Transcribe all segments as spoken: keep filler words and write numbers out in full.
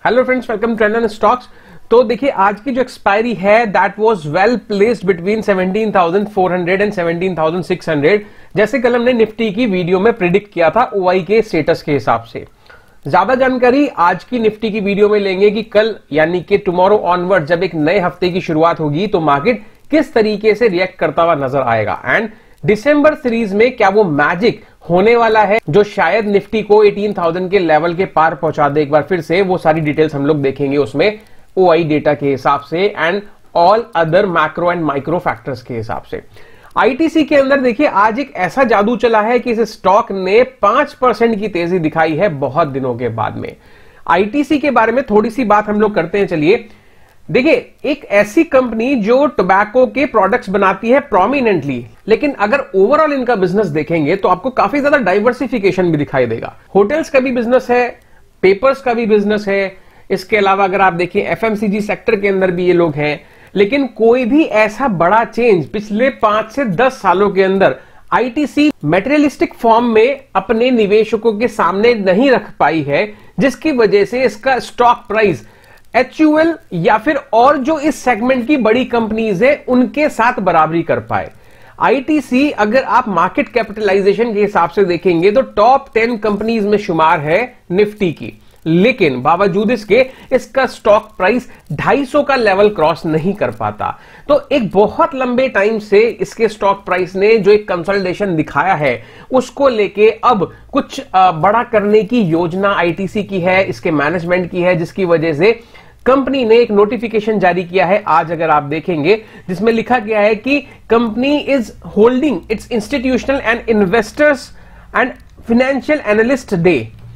Hello friends, welcome to trend stocks. तो देखिए आज की जो एक्सपायरी है that was well placed between seventeen thousand four hundred and seventeen thousand six hundred, जैसे कल हमने निफ्टी की वीडियो में प्रिडिक्ट किया था ओआई के स्टेटस के हिसाब से। ज्यादा जानकारी आज की निफ्टी की वीडियो में लेंगे कि कल यानी कि टुमारो ऑनवर्ड जब एक नए हफ्ते की शुरुआत होगी तो मार्केट किस तरीके से रिएक्ट करता हुआ नजर आएगा, एंड दिसंबर सीरीज में क्या वो मैजिक होने वाला है जो शायद निफ्टी को अठारह हज़ार के लेवल के पार पहुंचा दे एक बार फिर से। वो सारी डिटेल्स हम लोग देखेंगे उसमें ओआई डेटा के हिसाब से and all other macro and micro factors के हिसाब से। आईटीसी के अंदर देखिए आज एक ऐसा जादू चला है कि इस स्टॉक ने पांच परसेंट की तेजी दिखाई है बहुत दिनों के बाद में। आईटीसी के बारे में थोड़ी सी बात हम लोग करते हैं। चलिए देखिए, एक ऐसी कंपनी जो टोबैको के प्रोडक्ट्स बनाती है प्रोमिनेंटली, लेकिन अगर ओवरऑल इनका बिजनेस देखेंगे तो आपको काफी ज्यादा डाइवर्सिफिकेशन भी दिखाई देगा। होटल्स का भी बिजनेस है, पेपर्स का भी बिजनेस है, इसके अलावा अगर आप देखिए एफएमसीजी सेक्टर के अंदर भी ये लोग हैं। लेकिन कोई भी ऐसा बड़ा चेंज पिछले पांच से दस सालों के अंदर आईटीसी मटेरियलिस्टिक फॉर्म में अपने निवेशकों के सामने नहीं रख पाई है, जिसकी वजह से इसका स्टॉक प्राइस एचयूएल या फिर और जो इस सेगमेंट की बड़ी कंपनीज है उनके साथ बराबरी कर पाए। आईटीसी अगर आप मार्केट कैपिटलाइजेशन के हिसाब से देखेंगे तो टॉप टेन कंपनीज में शुमार है निफ्टी की, लेकिन बावजूद इसके इसका स्टॉक प्राइस ढाई सौ का लेवल क्रॉस नहीं कर पाता। तो एक बहुत लंबे टाइम से इसके स्टॉक प्राइस ने जो एक कंसोलिडेशन दिखाया है उसको लेके अब कुछ बड़ा करने की योजना आईटीसी की है, इसके मैनेजमेंट की है, जिसकी वजह से कंपनी ने एक नोटिफिकेशन जारी किया है आज अगर आप देखेंगे, जिसमें लिखा गया है कि company is holding its institutional and investors and financial analyst day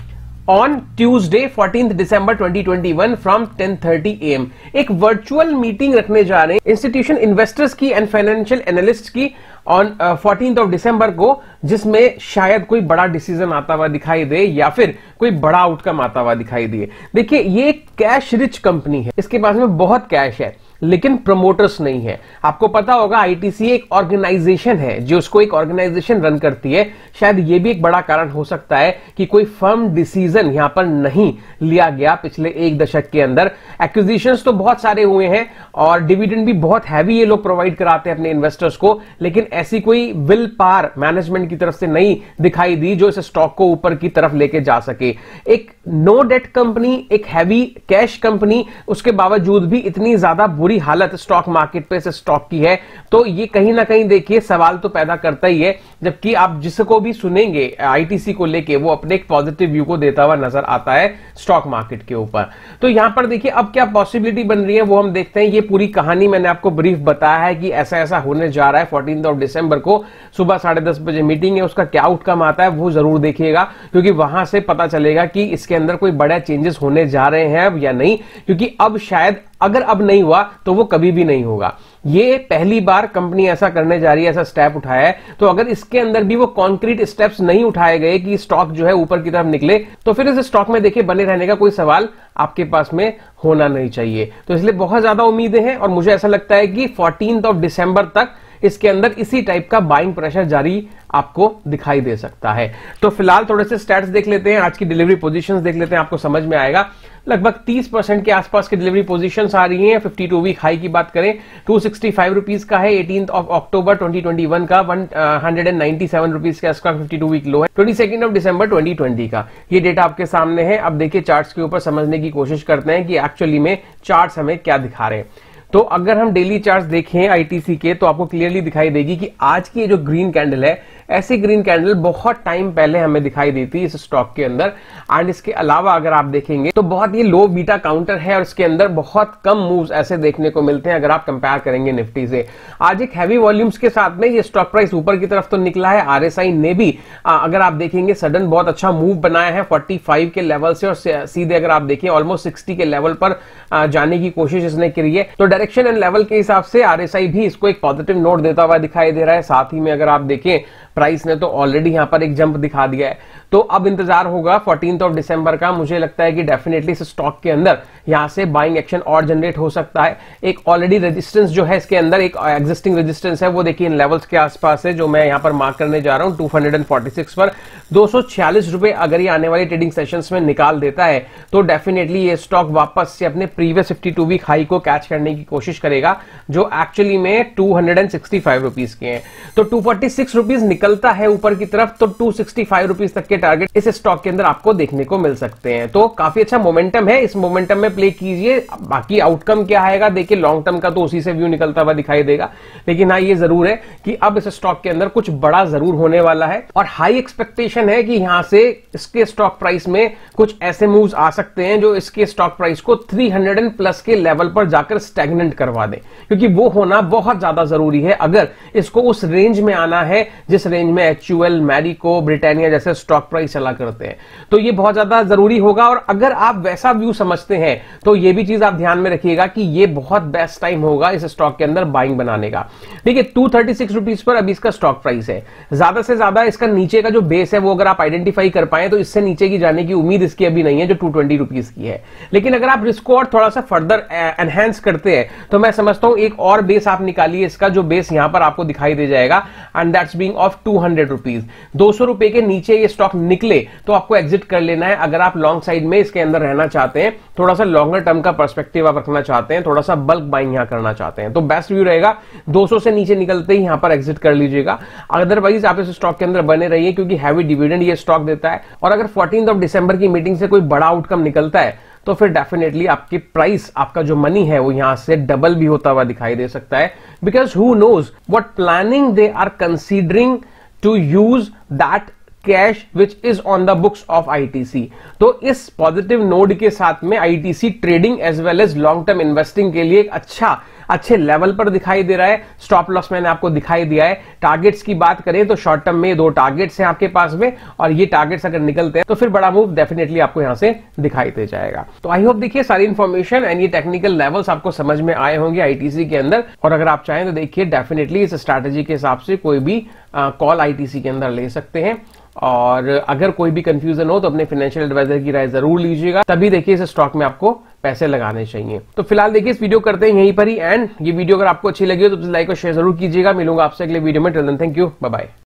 on Tuesday fourteenth December twenty twenty one from ten thirty A M. एक वर्चुअल मीटिंग रखने जा रहे हैं इंस्टीट्यूशन इन्वेस्टर्स की एंड फाइनेंशियल एनालिस्ट की ऑन फोर्टीन्थ ऑफ दिसंबर को, जिसमें शायद कोई बड़ा डिसीजन आता हुआ दिखाई दे या फिर कोई बड़ा आउटकम आता हुआ दिखाई दे। देखिए ये कैश रिच कंपनी है, इसके पास में बहुत कैश है लेकिन प्रमोटर्स नहीं है। आपको पता होगा आईटीसी एक ऑर्गेनाइजेशन है जो उसको एक ऑर्गेनाइजेशन रन करती है। शायद ये भी एक बड़ा कारण हो सकता है कि कोई फर्म डिसीजन यहां पर नहीं लिया गया पिछले एक दशक के अंदर। एक्विजिशंस तो बहुत सारे हुए हैं और डिविडेंड भी बहुत हैवी ये लोग प्रोवाइड कराते हैं अपने इन्वेस्टर्स को, लेकिन ऐसी कोई विल पावर मैनेजमेंट की तरफ से नहीं दिखाई दी जो इस स्टॉक को ऊपर की तरफ लेके जा सके। एक नो डेट कंपनी, एक हैवी कैश कंपनी, उसके बावजूद भी इतनी ज्यादा बुरी हालत स्टॉक मार्केट पे से स्टॉक की है, तो ये कहीं ना कहीं देखिए सवाल तो पैदा करता ही है। जबकि आप जिसको भी सुनेंगे आईटीसी को लेके वो अपने एक पॉजिटिव व्यू को देता हुआ नजर आता है स्टॉक मार्केट के ऊपर। तो यहां पर देखिए अब क्या पॉसिबिलिटी बन रही है वो हम देखते हैं। ये पूरी कहानी मैंने आपको ब्रीफ बताया है कि ऐसा ऐसा होने जा रहा है। फोर्टीन्थ ऑफ दिसंबर को सुबह साढ़े दस बजे मीटिंग है, उसका क्या आउटकम आता है वो जरूर देखिएगा, क्योंकि वहां से पता चलेगा कि इसके अंदर कोई बड़ा चेंजेस होने जा रहे हैं अब या नहीं। क्योंकि अब शायद अगर अब नहीं हुआ तो वो कभी भी नहीं होगा। ये पहली बार कंपनी ऐसा करने जा रही है, ऐसा स्टेप उठाया है। तो अगर इसके अंदर भी वो कॉन्क्रीट स्टेप्स नहीं उठाए गए कि स्टॉक जो है ऊपर की तरफ निकले, तो फिर इस स्टॉक में देखिए बने रहने का कोई सवाल आपके पास में होना नहीं चाहिए। तो इसलिए बहुत ज्यादा उम्मीदें हैं और मुझे ऐसा लगता है कि फोर्टीन्थ ऑफ दिसंबर तक इसके अंदर इसी टाइप का बाइंग प्रेशर जारी आपको दिखाई दे सकता है। तो फिलहाल थोड़े से स्टैट्स देख लेते हैं, आज की डिलीवरी पोजीशंस देख लेते हैं, आपको समझ में आएगा। लगभग तीस परसेंट के आसपास की डिलीवरी पोजीशंस आ रही हैं। फिफ्टी टू वीक हाई की बात करें टू सिक्सटी फाइव रुपीस का है, eighteenth of October twenty twenty one का one hundred ninety seven rupees का इसका फिफ्टी टू वीक लो है, twenty second of December twenty twenty का। ये डेटा आपके सामने है। अब देखिए चार्ट्स के ऊपर समझने की कोशिश करते हैं कि एक्चुअली में चार्ट्स हमें क्या दिखा रहे हैं। तो अगर हम डेली चार्ट्स देखें आईटीसी के तो आपको क्लियरली दिखाई देगी कि आज की जो ग्रीन कैंडल है, ऐसी ग्रीन कैंडल बहुत टाइम पहले हमें दिखाई दी थी इस स्टॉक के अंदर। एंड इसके अलावा अगर आप देखेंगे तो बहुत ही लो बीटा काउंटर है और इसके अंदर बहुत कम मूव्स ऐसे देखने को मिलते हैं अगर आप कंपेयर करेंगे निफ्टी से। आज एक हैवी वॉल्यूम्स के साथ में ये स्टॉक प्राइस ऊपर की तरफ तो निकला है। आरएसआई ने भी आ, अगर आप देखेंगे सडन बहुत अच्छा मूव बनाया है पैंतालीस के लेवल से, और सीधे अगर आप देखें ऑलमोस्ट साठ के लेवल पर आ, जाने की कोशिश इसने करी है। तो डायरेक्शन एंड लेवल के हिसाब से आरएसआई भी इसको एक पॉजिटिव नोट देता हुआ दिखाई दे रहा है। साथ ही में अगर आप देखें प्राइस ने तो ऑलरेडी यहां पर एक जंप दिखा दिया है। तो अब इंतजार होगा फोर्टीन्थ ऑफ दिसंबर का। मुझे लगता है कि डेफिनेटली इस स्टॉक के अंदर यहां से बाइंग एक्शन और जनरेट हो सकता है। एक ऑलरेडी रेजिस्टेंस जो है इसके अंदर, एक एग्जिस्टिंग रेजिस्टेंस है, वो देखिए इन लेवल्स के आसपास है जो मैं यहां पर मार्क करने जा रहा हूं टू फोर्टी सिक्स पर। दो सौ छियालीस रुपए अगर ये आने वाली ट्रेडिंग सेशंस में निकाल देता है तो डेफिनेटली ये स्टॉक वापस से अपने प्रीवियस बावन वीक हाई को कैच करने की कोशिश करेगा, जो एक्चुअली में two hundred sixty five rupees के हैं। तो टू फोर्टी सिक्स रुपीस निकलता है ऊपर की तरफ तो टू सिक्सटी फाइव रुपीस तक के टारगेट इस स्टॉक के अंदर आपको देखने को मिल सकते हैं। तो काफी अच्छा मोमेंटम है, इस मोमेंटम में प्ले कीजिए। बाकी आउटकम क्या आएगा देखिए, लॉन्ग टर्म का तो उसी से व्यू निकलता हुआ दिखाई देगा, लेकिन हाँ ये जरूर है कि अब इस स्टॉक के अंदर कुछ बड़ा जरूर होने वाला है और हाई एक्सपेक्टेशन है कि यहां से इसके स्टॉक प्राइस में कुछ ऐसे मूव्स आ सकते हैं जो इसके स्टॉक प्राइस को तीन सौ प्लस के लेवल पर जाकर स्टैग्नेंट करवा दे, क्योंकि वो होना बहुत ज्यादा जरूरी है अगर इसको उस रेंज में आना है जिस रेंज में एचयूएल, मैरिको, ब्रिटानिया जैसे स्टॉक प्राइस चला करते हैं। तो ये बहुत ज्यादा जरूरी होगा और अगर आप वैसा व्यू समझते हैं तो ये भी चीज आप ध्यान में रखिएगा कि ये बहुत बेस्ट टाइम होगा इस स्टॉक के अंदर बाइंग बनाने का। ठीक है, टू थर्टी सिक्स रुपीस पर अभी इसका स्टॉक प्राइस है। ज्यादा से ज्यादा इसका नीचे का जो बेस है वो अगर आप आइडेंटिफाई कर पाए तो इससे नीचे की जाने की उम्मीद इसकी अभी नहीं है जो टू ट्वेंटी रुपीस की है। लेकिन अगर आप रिस्क को और थोड़ा सा फर्दर एनहेंस करते हैं तो मैं समझता हूं एक और बेस आप निकालिए इसका, जो बेस यहां पर आपको दिखाई दे जाएगा and that's being of two hundred rupees. दो सौ रुपए के नीचे ये स्टॉक निकले तो आपको एग्जिट कर लेना है अगर आप लॉन्ग साइड में इसके अंदर रहना चाहते हैं, थोड़ा सा लॉन्गर टर्म का पर्सपेक्टिव आप रखना चाहते हैं, थोड़ा सा बल्क बाइंग यहां करना चाहते हैं तो बेस्ट व्यू रहेगा दो सौ से नीचे निकलते ही यहां पर एग्जिट कर लीजिएगा। अदरवाइज आप इस स्टॉक के अंदर बने रहिए क्योंकि हैवी डिविडेंड ये स्टॉक देता है और अगर फोर्टीन्थ ऑफ दिसंबर की मीटिंग से कोई बड़ा आउटकम निकलता है तो फिर डेफिनेटली आपकी प्राइस, आपका जो मनी है वो यहां से डबल भी होता हुआ दिखाई दे सकता है, because who knows what planning they are considering to use that cash which is on the books of ITC. तो इस पॉजिटिव नोड के साथ में ITC trading as well as long term investing के लिए एक अच्छा अच्छे लेवल पर दिखाई दे रहा है। स्टॉप लॉस मैंने आपको दिखाई दिया है। टारगेट्स की बात करें तो शॉर्ट टर्म में दो टारगेट्स हैं आपके पास में और ये टारगेट्स अगर निकलते हैं तो फिर बड़ा मूव डेफिनेटली आपको यहां से दिखाई दे जाएगा। तो आई होप देखिए सारी इंफॉर्मेशन एंड ये टेक्निकल लेवल्स आपको समझ में आए होंगे आईटीसी के अंदर, और अगर आप चाहें तो देखिए डेफिनेटली इस स्ट्रैटेजी के हिसाब से कोई भी कॉल आईटीसी के अंदर ले सकते हैं। और अगर कोई भी कंफ्यूजन हो तो अपने फाइनेंशियल एडवाइजर की राय जरूर लीजिएगा, तभी देखिए इस स्टॉक में आपको पैसे लगाने चाहिए। तो फिलहाल देखिए इस वीडियो करते हैं यहीं पर ही एंड ये वीडियो अगर आपको अच्छी लगी हो तो लाइक और शेयर जरूर कीजिएगा। मिलूंगा आपसे अगले वीडियो में। Till then thank you, bye bye.